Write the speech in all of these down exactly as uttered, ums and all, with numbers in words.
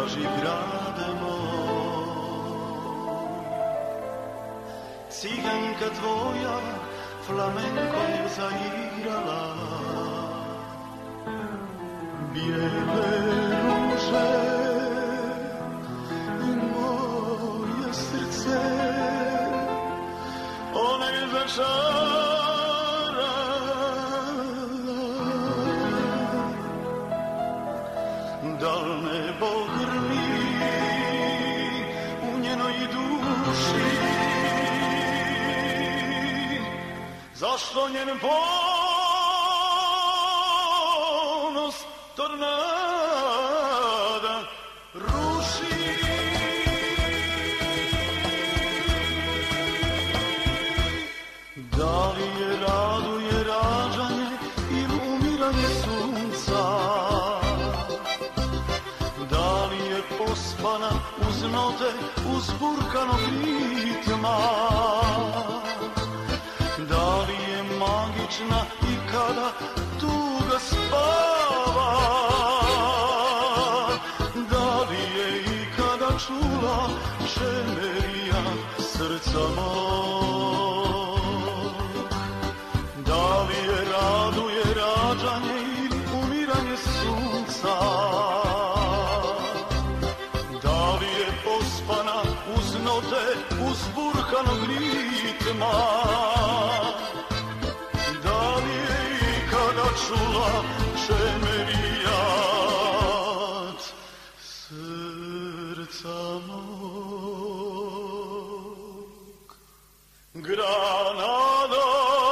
najdraži grade moj. Ciganka tvoja flamenko je zaigrala, bijele ruže i moje srce ona je začarala. Da li nebo grmi u njenoj duši, zašto njen ponos tornada ruši? Da li je raduje rađanje ili umiranje sunca? Da li je pospana uz note uzburkanog ritma? Da li je magična i kada tuga spava? Da li je i kada čula čemerija srca mog? Da li je raduje rađanje ili umiranje sunca? Da li je pospana uz note uzburkanog ritma? Da li je ikada čula čemerijat srca mog? Granada,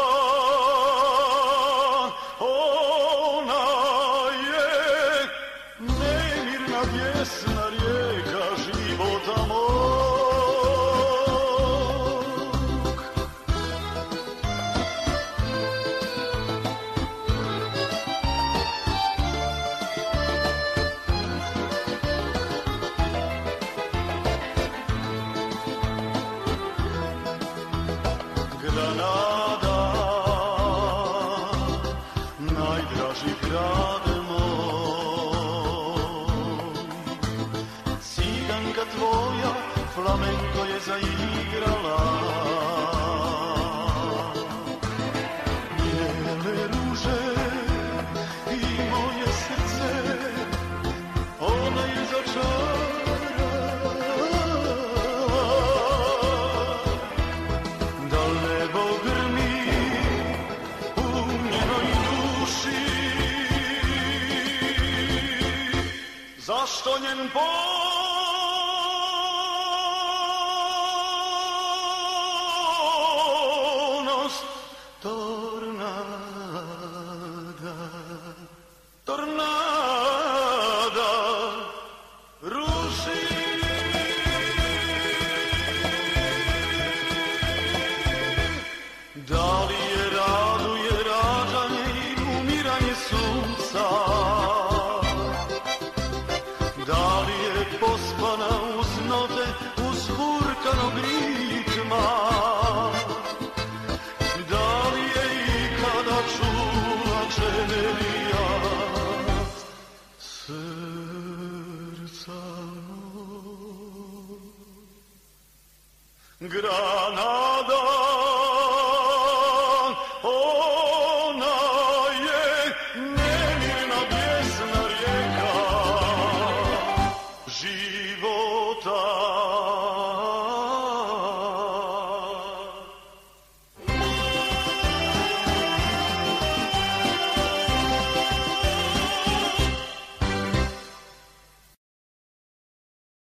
ona je nemirna vjesna rijeka života mog. Granada, najdraži grade moj, ciganka tvoja flamenko je zaigrala, bijele ruže i moje srce ona je začarala. Zašto njen ponos tornada, tornada